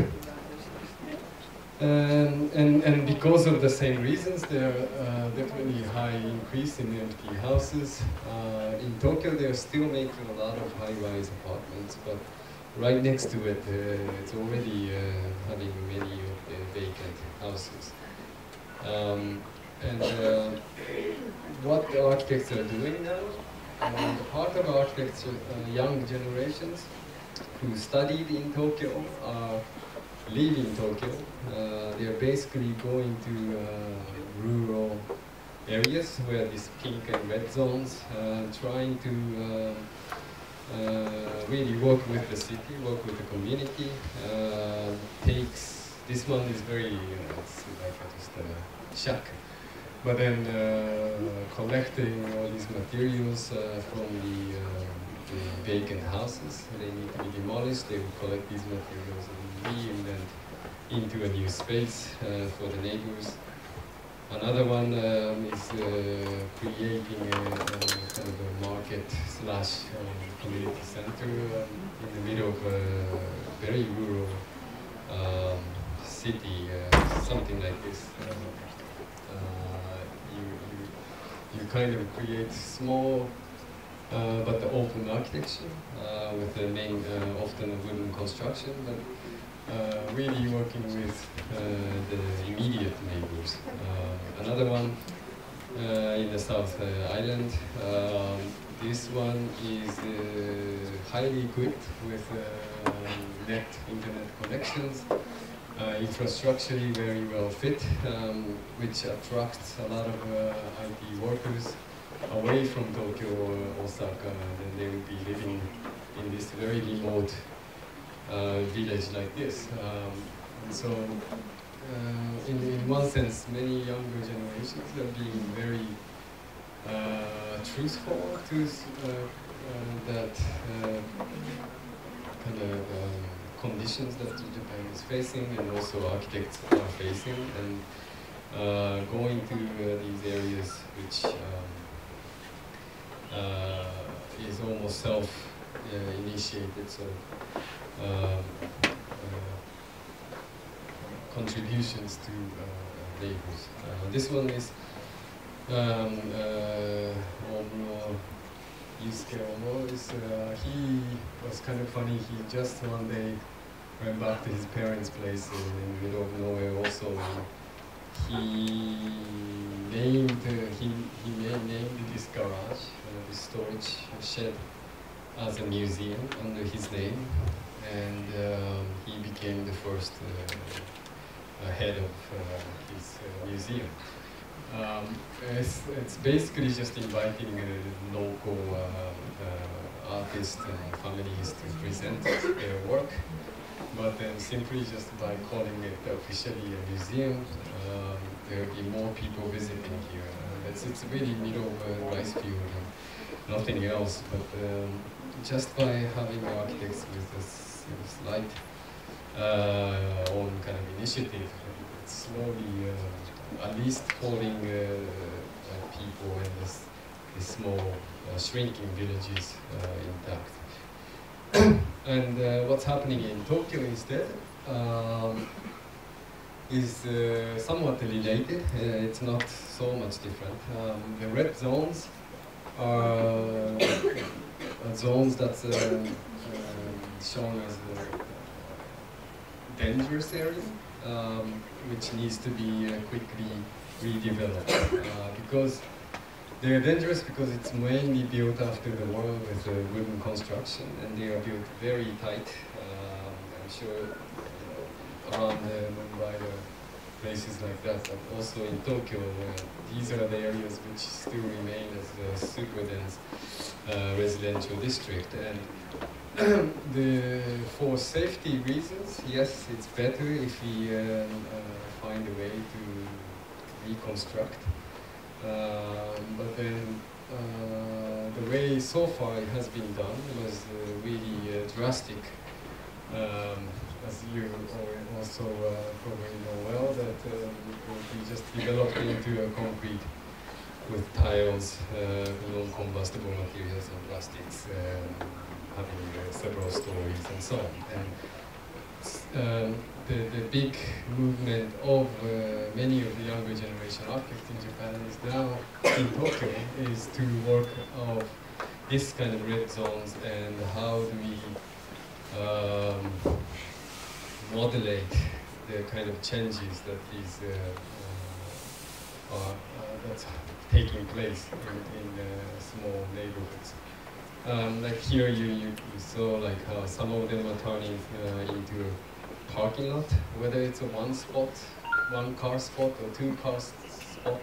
[SPEAKER 2] Um, and, and because of the same reasons, there are uh, definitely high increase in empty houses. Uh, in Tokyo, they're still making a lot of high-rise apartments, but right next to it, uh, it's already uh, having many of the vacant houses. Um, and uh, what the architects are doing now, um, part of architects, uh, young generations who studied in Tokyo are leaving Tokyo. Uh, they are basically going to uh, rural areas where these pink and red zones, uh, trying to uh, uh, really work with the city, work with the community. Uh, takes this one is very uh, it's like a, just a shack, but then uh, collecting all these materials uh, from the, uh, the vacant houses. They need to be demolished. They will collect these materials and reinvent into a new space uh, for the neighbors. Another one um, is uh, creating a, a kind of a market slash um, community center um, in the middle of a very rural um, city, uh, something like this. Uh, uh, you, you, you kind of create small uh, but the open architecture uh, with the main, uh, often a wooden construction, but Uh, really working with uh, the immediate neighbors. Uh, another one uh, in the South uh, Island. Um, this one is uh, highly equipped with uh, net internet connections, uh, infrastructurally very well fit, um, which attracts a lot of uh, I T workers away from Tokyo or Osaka, and they will be living in this very remote uh, village like this. Um, and so, uh, in, in one sense, many younger generations are being very uh, truthful to uh, uh, that uh, kind of um, conditions that Japan is facing, and also architects are facing, and uh, going to uh, these areas which um, uh, is almost self-initiated uh, sort of um, uh, contributions to uh, neighbors. Uh, this one is um, uh, Omuro Yusuke Ono. Is, uh, he was kind of funny. He just one day went back to his parents' place in, in the middle of nowhere also. He named, uh, he, he named this garage, uh, this storage shed, as a museum under his name, and um, he became the first uh, uh, head of uh, his uh, museum. Um, it's, it's basically just inviting uh, local uh, uh, artists and families to present their work, but then simply just by calling it officially a museum, um, there will be more people visiting here. Uh, it's, it's really middle of a rice field and nothing else, but um, just by having architects with this slight uh, own kind of initiative, it's slowly uh, at least holding uh, uh, people in this, this small uh, shrinking villages uh, intact. And uh, what's happening in Tokyo instead um, is uh, somewhat related. Uh, it's not so much different. Um, the red zones are uh, zones that's uh, uh, shown as a dangerous area, um, which needs to be uh, quickly redeveloped. Uh, because they are dangerous because it's mainly built after the war with uh, wooden construction, and they are built very tight. Um, I'm sure uh, around uh, Mumbai there are places like that, but also in Tokyo, uh, these are the areas which still remain as a super dense uh, residential district. And the, for safety reasons, yes, it's better if we um, uh, find a way to reconstruct. Um, but then uh, the way so far it has been done was uh, really uh, drastic. Um, as you also uh, probably know well, that um, we just developed into a concrete with tiles, uh, non-combustible materials and plastics, um, having uh, several stories and so on. And um, the, the big movement of uh, many of the younger generation architects in Japan is now in Tokyo is to work of this kind of red zones, and how do we um, modulate the kind of changes that these uh, uh, are uh, that's taking place in, in uh, small neighborhoods. Um, like here, you, you, you saw like how some of them are turning uh, into a parking lot, whether it's a one spot, one car spot, or two car spot.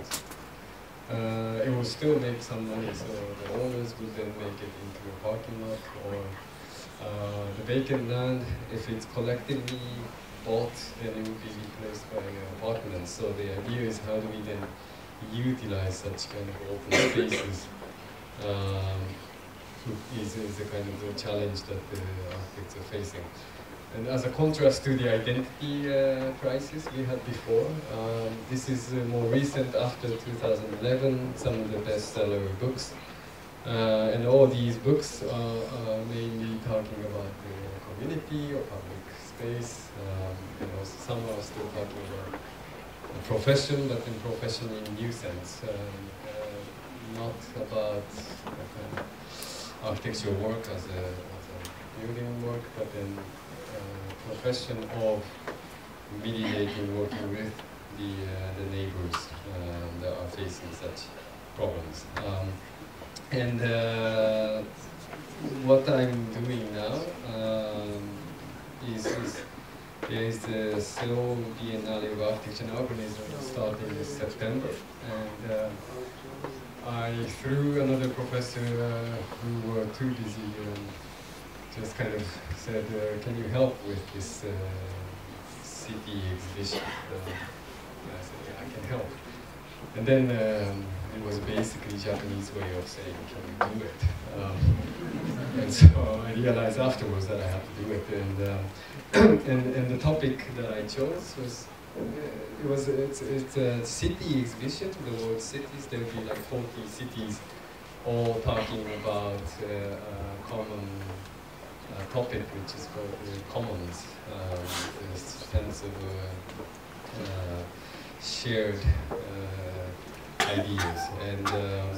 [SPEAKER 2] Uh, it will still make some money, so the owners would then make it into a parking lot, or uh, the vacant land, if it's collectively bought, then it will be replaced by apartments. So the idea is, how do we then utilize such kind of open spaces? Um, is, is a kind of the challenge that the architects are facing. And as a contrast to the identity uh, crisis we had before, um, this is uh, more recent, after two thousand eleven, some of the bestseller books. Uh, and all these books are, are mainly talking about the community or public space. Um, you know, some are still talking about the profession, but in profession in new sense, um, uh, not about uh, architectural work as a, as a building work, but in uh, profession of mediating, working with the, uh, the neighbors um, that are facing such problems. Um, and uh, what I'm doing now um, is, is There is the Seoul Biennale of Architecture and Urbanism starting in September, and uh, I, through another professor uh, who were too busy, um, just kind of said, uh, can you help with this uh, city exhibition? Uh, and I said, yeah, I can help. And then um, it was basically Japanese way of saying, can you do it? Um, and so I realized afterwards that I had to do it. And, um, and, and the topic that I chose was, uh, it was it's, it's a city exhibition, the world cities. There will be like forty cities all talking about uh, a common uh, topic, which is called the commons, um, the sense of uh, uh, shared uh, ideas. And, uh,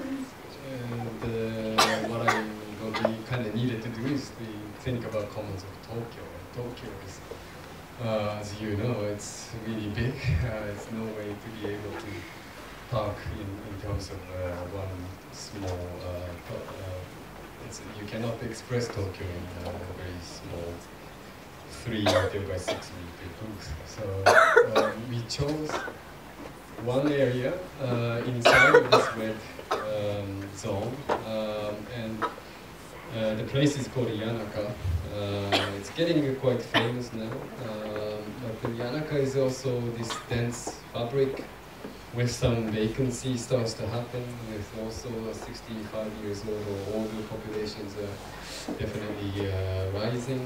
[SPEAKER 2] and uh, what I what we kind of needed to do is to think about commons of Tokyo. And Tokyo is, uh, as you know, it's really big. Uh, it's no way to be able to talk in, in terms of uh, one small. Uh, uh, it's, you cannot express Tokyo in a very small three meter by six meter booth. So um, we chose one area uh, inside of this red um, zone, um, and uh, the place is called Yanaka. Uh, it's getting uh, quite famous now, um, but the Yanaka is also this dense fabric with some vacancy starts to happen, with also sixty-five years old or older populations uh, definitely uh, rising.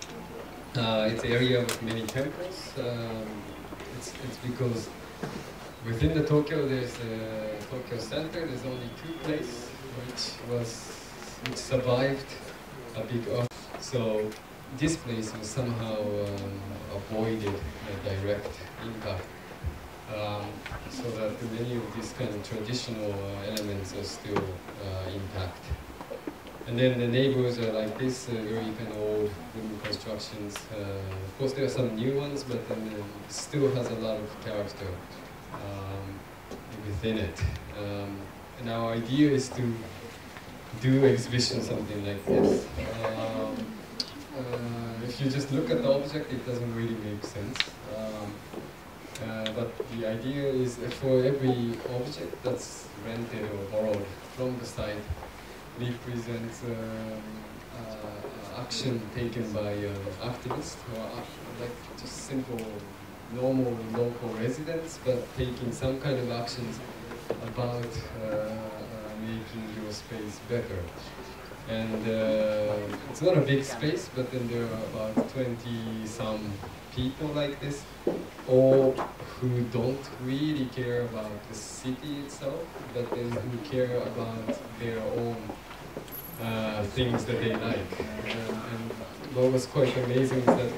[SPEAKER 2] Uh, it's an area with many temples. Um, it's, it's because within the Tokyo, there's a Tokyo Center. There's only two places which was which survived a big earthquake. So this place was somehow um, avoided a direct impact, um, so that many of these kind of traditional uh, elements are still uh, intact. And then the neighbors are like this, uh, very kind of old wooden constructions. Uh, of course, there are some new ones, but then uh, it still has a lot of character um, within it. Um, and our idea is to do exhibition something like this. Um, uh, if you just look at the object, it doesn't really make sense. Um, uh, but the idea is that for every object that's rented or borrowed from the site, represents um, uh, action taken by uh, activists who are like just simple, normal local residents, but taking some kind of actions about uh, uh, making your space better. And uh, it's not a big space, but then there are about twenty some people like this, all who don't really care about the city itself, but then who care about their own Uh, things that they like. Um, and what was quite amazing is that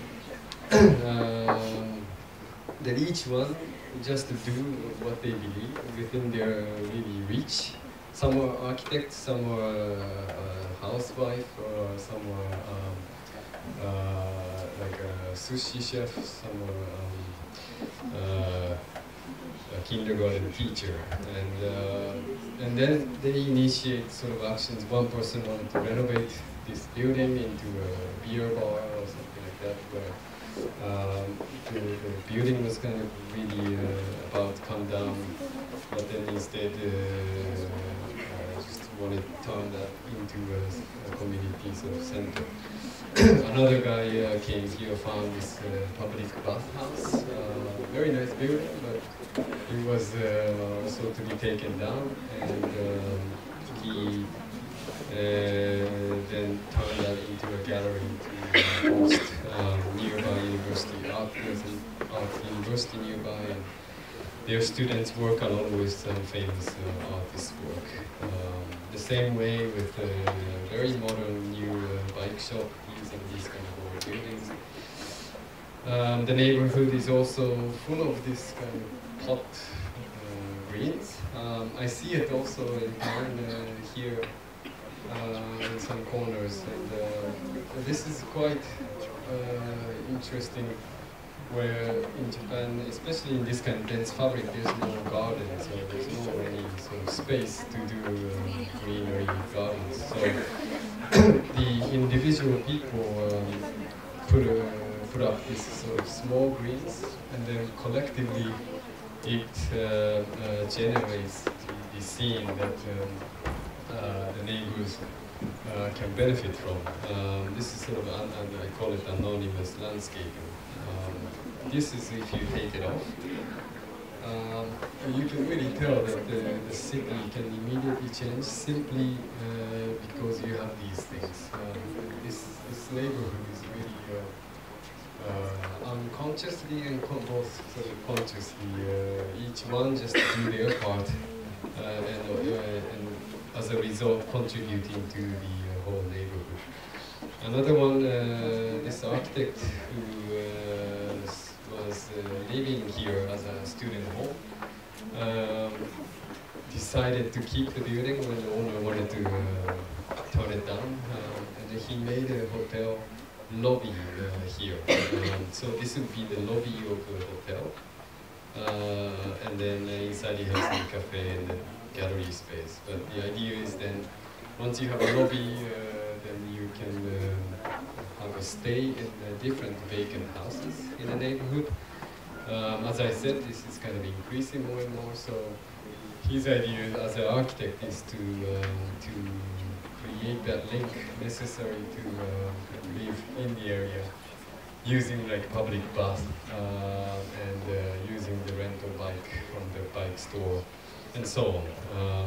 [SPEAKER 2] um, that each one just to do what they believe within their really reach. Some were architects, some were uh, a housewife, or some were um, uh, like a sushi chef, some were um, uh, a kindergarten teacher, and uh, and then they initiate sort of actions. One person wanted to renovate this building into a beer bar or something like that, where um, the, the building was kind of really uh, about to come down, but then instead uh, uh, just wanted to turn that into a, a community sort of center. Another guy uh, came here, found this uh, public bathhouse, uh, very nice building, but it was uh, also to be taken down, and um, he uh, then turned that into a gallery to host um, nearby university art. There's an art university nearby, and their students work along with some famous uh, artists' work. Um, the same way with a very modern new uh, bike shop using these kind of old buildings. Um, the neighborhood is also full of this kind of pot uh, greens. Um, I see it also in town uh, here uh, in some corners, and uh, this is quite uh, interesting. Where in Japan, especially in this kind of dense fabric, there's no garden, so there's no any sort of space to do uh, greenery gardens. So the individual people um, put a put up these sort of small greens, and then collectively it uh, uh, generates the, the scene that um, uh, the neighbors uh, can benefit from. Um, this is sort of, an, an, I call it anonymous landscaping. Um, this is if you take it off. Um, you can really tell that the, the city can immediately change simply uh, because you have these things. Um, this, this neighborhood is really uh, uh, unconsciously and con both sort of consciously, uh, each one just do their part uh, and, uh, and as a result contributing to the uh, whole neighborhood. Another one, uh, this architect who uh, was uh, living here as a student home, um, decided to keep the building when the owner wanted to uh, turn it down, um, and he made a hotel lobby uh, here. Um, so this would be the lobby of the hotel, uh, and then uh, inside he has the cafe and the gallery space. But the idea is then, once you have a lobby, uh, then you can uh, have a stay in uh, different vacant houses in the neighborhood. Um, as I said, this is kind of increasing more and more, so his idea as an architect is to, um, to create that link necessary to uh, live in the area, using like public bus uh, and uh, using the rental bike from the bike store and so on. Um,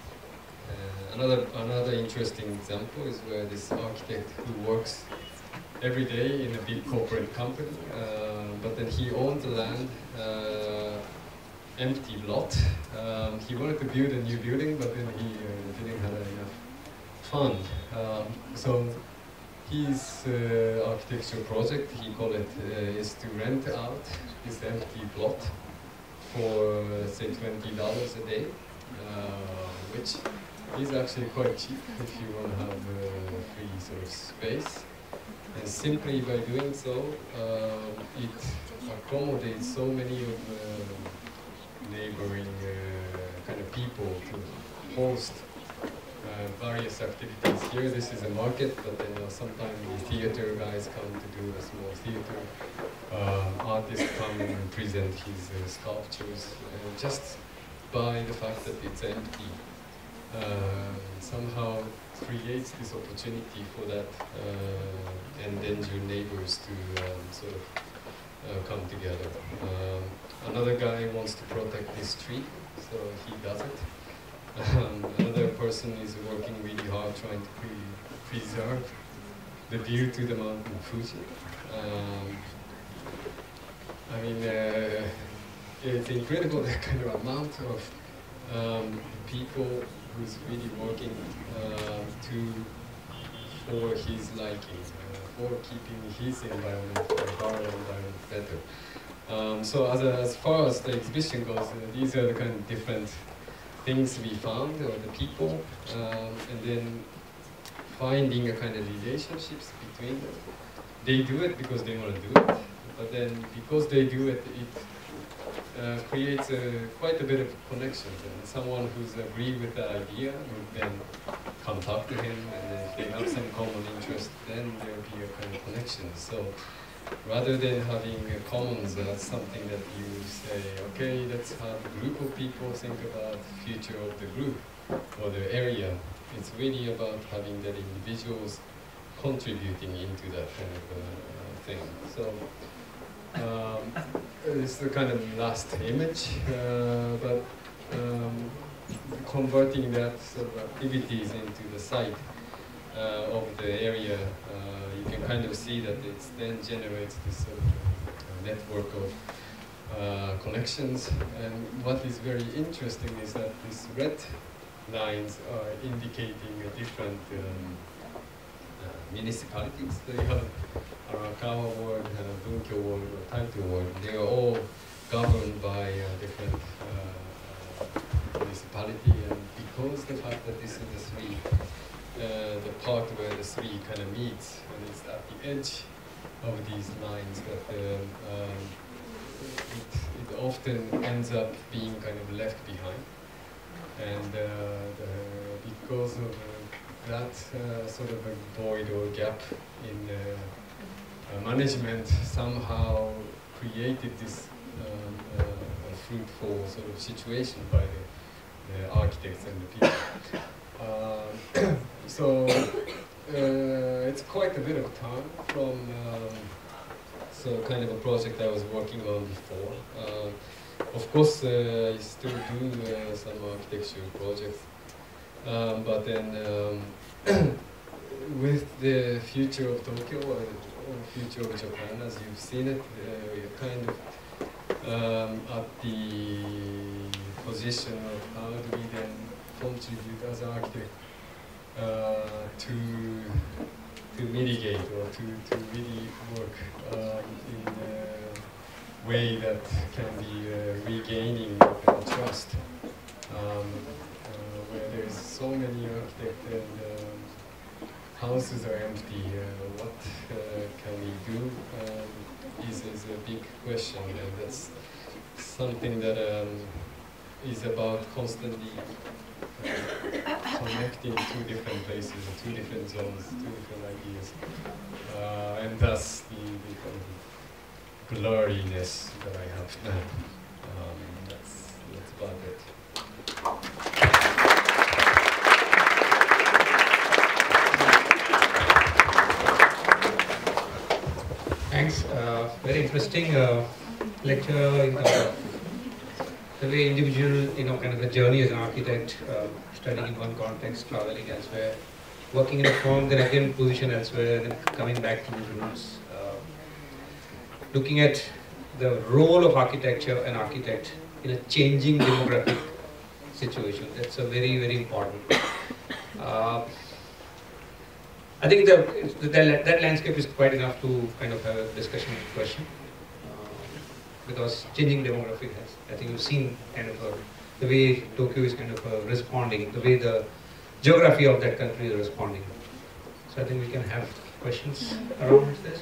[SPEAKER 2] uh, another, another interesting example is where this architect who works every day in a big corporate company, uh, but then he owned the land, uh, empty lot. Um, he wanted to build a new building, but then he uh, didn't have enough fund. Um, so his uh, architecture project, he called it, uh, is to rent out this empty plot for uh, say twenty dollars a day, uh, which is actually quite cheap if you want to have uh, free sort of space. And simply by doing so, uh, it accommodates so many of uh, neighboring uh, kind of people to host uh, various activities. Here this is a market, but then uh, sometimes the theater guys come to do a small theater. Uh, artists come and present his uh, sculptures, uh, just by the fact that it's empty. Uh, somehow creates this opportunity for that uh, endangered neighbors to um, sort of uh, come together. Um, another guy wants to protect this tree, so he does it. Um, another person is working really hard trying to pre preserve the view to the mountain Fuji. Um, I mean, uh, it's incredible the kind of amount of um, people who's really working uh, to for his liking, uh, for keeping his environment, our environment better. Um, so as, a, as far as the exhibition goes, uh, these are the kind of different things we found, or the people, um, and then finding a kind of relationships between them. They do it because they want to do it, but then because they do it, it Uh, creates a, quite a bit of connection. And someone who's agreed with the idea would then come talk to him, and if they have some common interest, then there'll be a kind of connection. So rather than having a commons as something that you say, okay, let's have a group of people think about the future of the group or the area, it's really about having that individuals contributing into that kind of uh, thing. So. Um, it's the kind of last image, uh, but um, converting that sort of activities into the site uh, of the area, uh, you can kind of see that it then generates this sort of network of uh, connections. And what is very interesting is that these red lines are indicating a different um, uh, municipalities. So you have Arakawa ward, uh, Bunkyo ward, or Taito ward, they are all governed by a different uh, uh, municipality, and because the fact that this is the three, uh, the part where the three kind of meets, and it's at the edge of these lines, that um, um, it, it often ends up being kind of left behind, and uh, the, because of uh, that uh, sort of a void or gap in uh, uh, management somehow created this um, uh, fruitful sort of situation by the, the architects and the people. Uh, so uh, it's quite a bit of time from um, so kind of a project I was working on before. Uh, of course, uh, I still do uh, some architectural projects, um, but then um, with the future of Tokyo or the future of Japan, as you've seen it, uh, we're kind of um, at the position of how do we then contribute as an architect uh, to to mitigate or to, to really work um, in a way that can be uh, regaining uh, trust, um, uh, where there's so many architects and um, houses are empty. Uh, what uh, can we do um, is, is a big question, and that's something that um, is about constantly uh, connecting two different places, two different zones, two different ideas, uh, and thus the, the kind of blurriness that I have now. Um, that's, that's about it.
[SPEAKER 3] Thanks. Uh, very interesting uh, lecture. You know, the way individual, you know, kind of a journey as an architect, uh, studying in one context, traveling elsewhere, working in a firm, then again position elsewhere, then coming back to the roots. Uh, looking at the role of architecture and architect in a changing demographic situation. That's a very, very important. Uh, I think the, the, that landscape is quite enough to kind of have a discussion and question, uh, because changing demographic has, I think you've seen kind of a, the way Tokyo is kind of uh, responding, the way the geography of that country is responding. So I think we can have questions around this.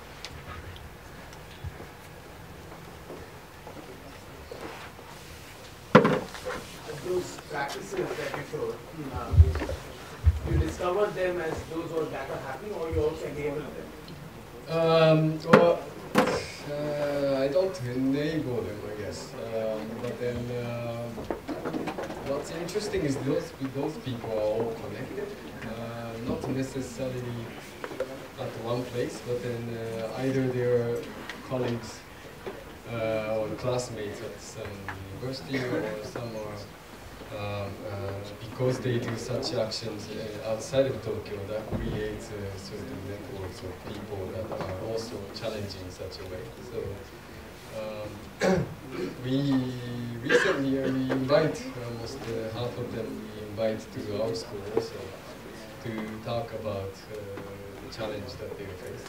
[SPEAKER 4] Those practices that you showed, uh, you discovered them as those were that are happening, or you also enabled them?
[SPEAKER 2] Um, well, uh, I don't enable them, I guess. Um, but then, um, what's interesting is those those people are all connected, uh, not necessarily at one place, but then uh, either they're colleagues uh, or classmates at some university, or some are. Um, uh, because they do such actions uh, outside of Tokyo, that creates uh, certain networks of people that are also challenging in such a way. So um, we recently uh, we invite almost uh, half of them. We invite to our school also to talk about uh, the challenge that they face.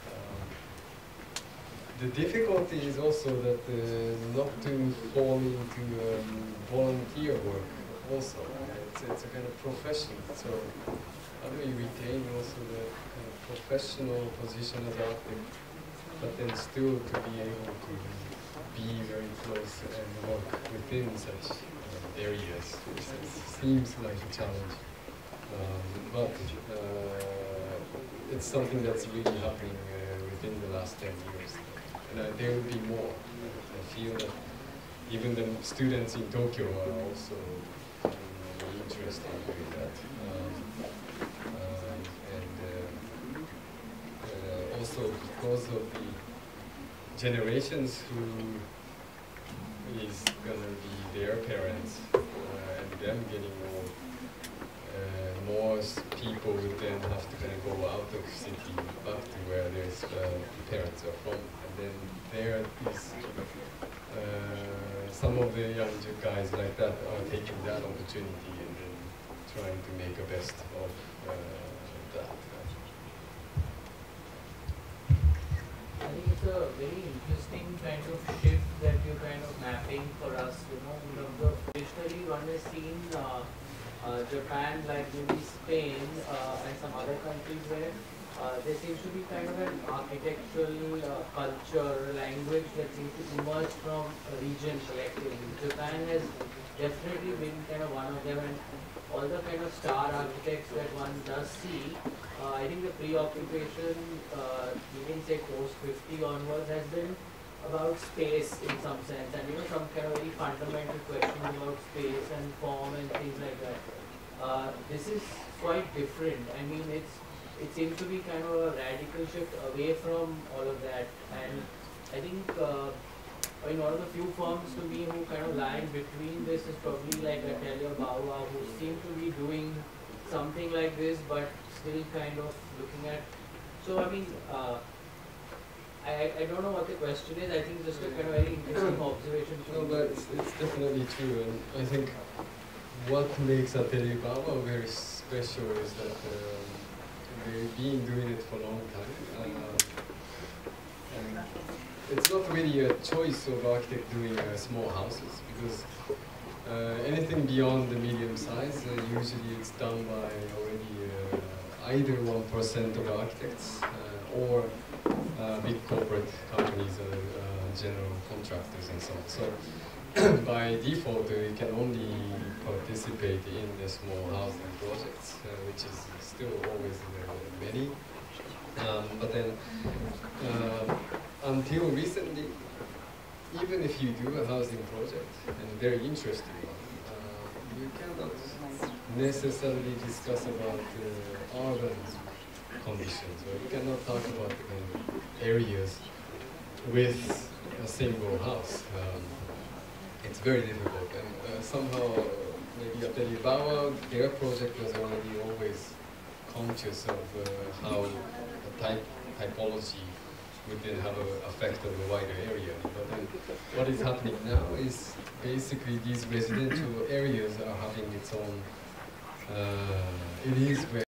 [SPEAKER 2] The difficulty is also that uh, not to fall into um, volunteer work also. It's, it's a kind of profession. So how do we retain also the kind of professional position as architect, but then still to be able to be very close and work within such uh, areas, which seems like a challenge. Um, but uh, it's something that's really happening uh, within the last ten years. And uh, there will be more. I feel that even the students in Tokyo are also um, interested in doing that. Um, um, and uh, uh, also because of the generations who is going to be their parents uh, and them getting old, uh, more people would then have to kind of go out of city back to where their uh, parents are from. Then there is uh, some of the young guys like that are taking that opportunity and then trying to make the best of uh, that.
[SPEAKER 5] I think it's a very interesting kind of shift that you're kind of mapping for us. You know, in terms of traditionally one has seen uh, uh, Japan, like maybe Spain uh, and some other countries where uh, there seems to be kind of an architectural uh, culture, language that seems to emerge from a region collectively. Japan has definitely been kind of one of them, and all the kind of star architects that one does see, uh, I think the preoccupation, uh, even say post fifty onwards, has been about space in some sense, and you know, some kind of very fundamental questions about space and form and things like that. Uh, this is quite different. I mean, it's it seems to be kind of a radical shift away from all of that, and I think uh, I mean, one of the few firms to me who kind of lie in between this is probably like Atelier Bawa, who seem to be doing something like this, but still kind of looking at. So I mean, uh, I I don't know what the question is. I think just a kind of very interesting observation.
[SPEAKER 2] No, but it's, it's definitely true, and I think what makes Atelier Bawa very special is that um, they've been doing it for a long time. Uh, and it's not really a choice of architect doing uh, small houses, because uh, anything beyond the medium size, uh, usually it's done by already uh, either one percent of architects uh, or uh, big corporate companies, uh, uh, general contractors and so on. So by default, uh, you can only participate in the small housing projects, uh, which is still always uh, many. Um, but then, uh, until recently, even if you do a housing project, and a very interesting one, uh, you cannot necessarily discuss about uh, urban conditions, or you cannot talk about the kind of areas with a single house. Um, it's very difficult, and uh, somehow uh, maybe Atelier Bawa, their project was already always conscious of uh, how the type typology would then have an effect on the wider area. But then what is happening now is basically these residential areas are having its own, uh, it is very